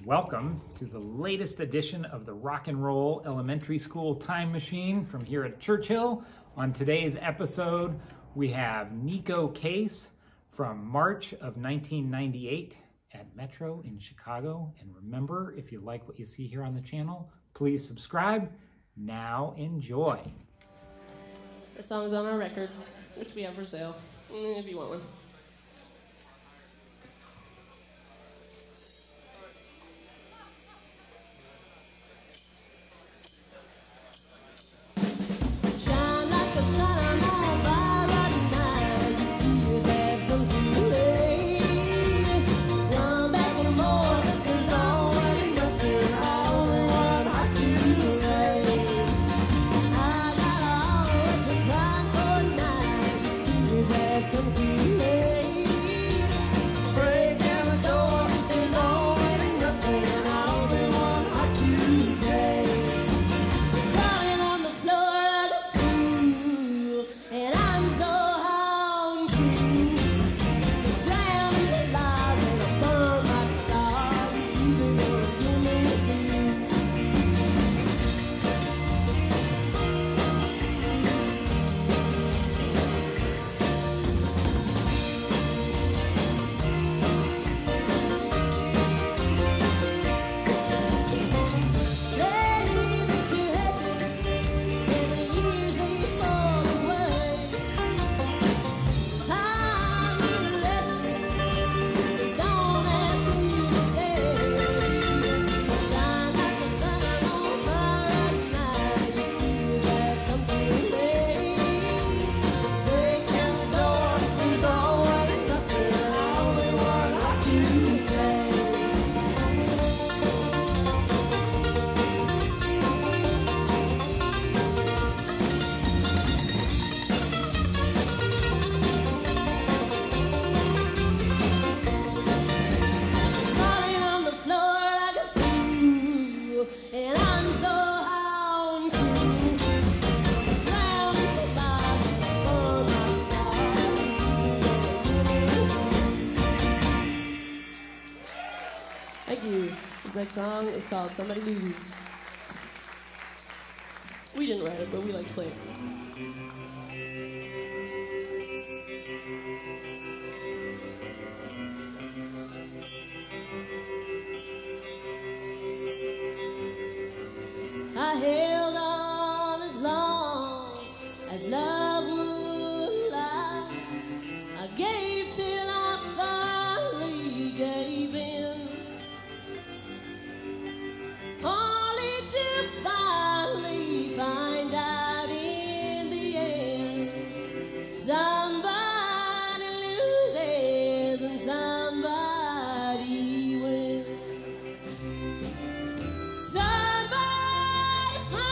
Welcome to the latest edition of the Rock and Roll Elementary School Time Machine from here at Churchill. On today's episode, we have Neko Case from March of 1998 at Metro in Chicago. And remember, if you like what you see here on the channel, please subscribe. Now enjoy. The song's on our record, which we have for sale, if you want one. Next song is called Somebody Loses. We didn't write it, but we like to play it. I held on as long as love would lie. I gave till I finally gave in. Only to finally find out in the end somebody loses and somebody wins. Somebody's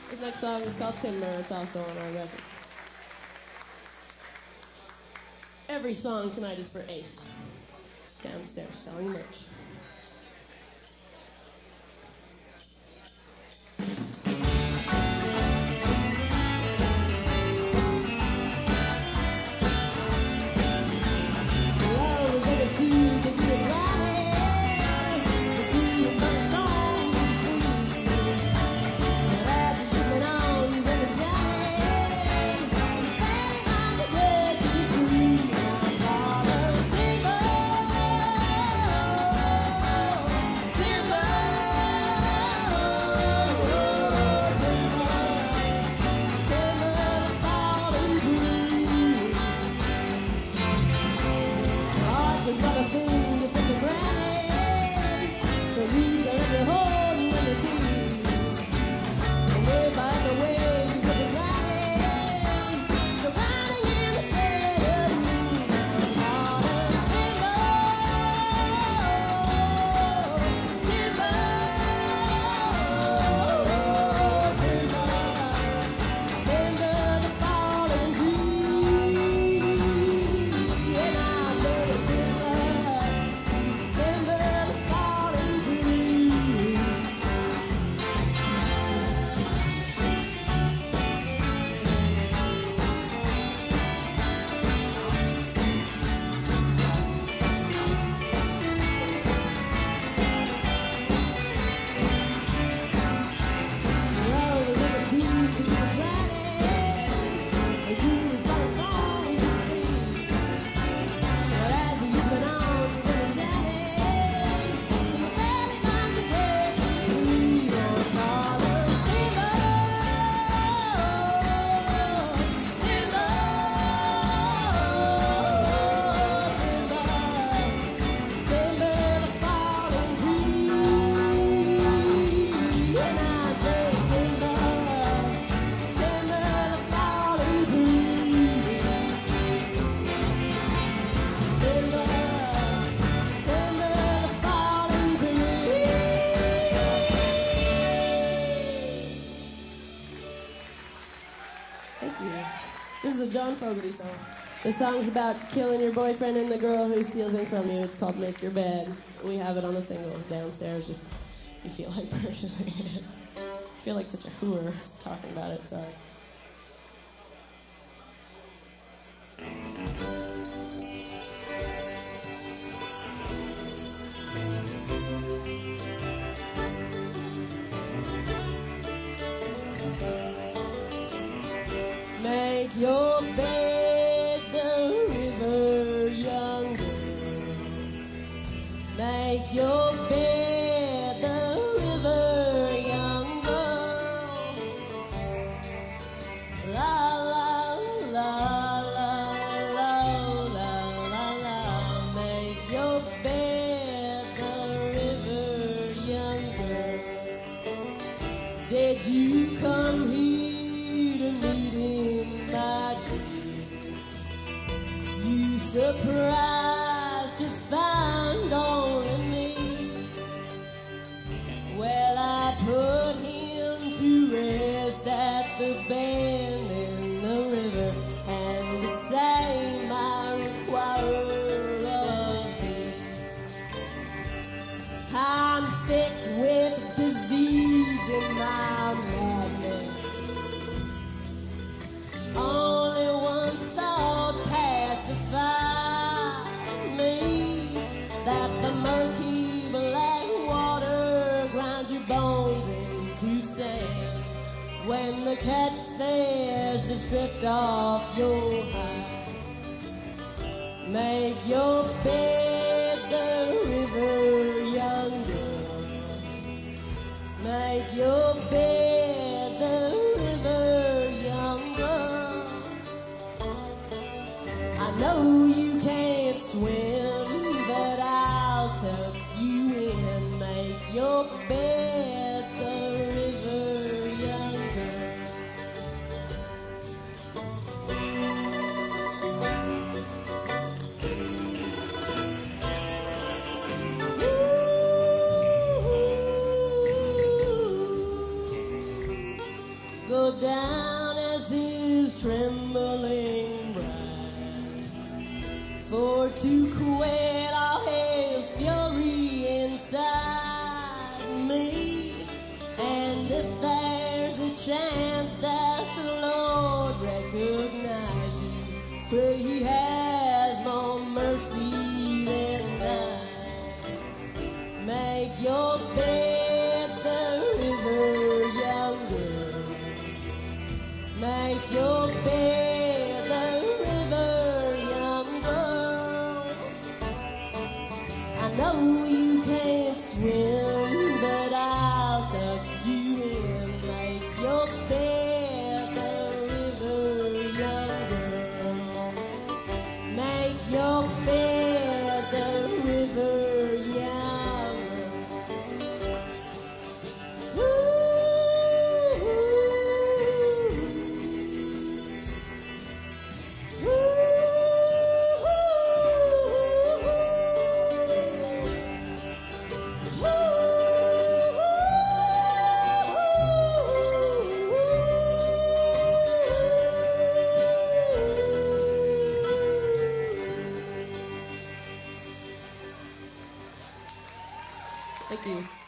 This next song is called Timber. It's also on our record. Every song tonight is for Ace. Downstairs selling merch. John Fogerty song. The song's about killing your boyfriend and the girl who steals him from you. It's called Make Your Bed. We have it on a single downstairs if you feel like purchasing it. I feel like such a hooer talking about it, sorry. Make your bed the river younger. Make your bed the river younger. La la la la la la la la. Make your bed the river younger. Did you come here to meet him, my dear? You surprised to find only me. Well, I put him to rest at the bend in the river, and the same I require of thee. I'm thick with disease in my madness. Only one thought pacifies me, that the murky black water grinds your bones into sand when the catfish have stripped off your hide. Make your bed the river younger. Make your bed the river younger. I know you can't swim, but I'll tuck you in. Make your bed the river younger. go down as his trembling bride, for to quit all his fury inside me. And if there's a chance that the Lord recognize you, pray he has more mercy than I. Make your bed the river younger. Make your bed the river younger. I know you can't swim, but I'll tuck you in. Make your bed the river younger. Make your bed the river younger. Thank you.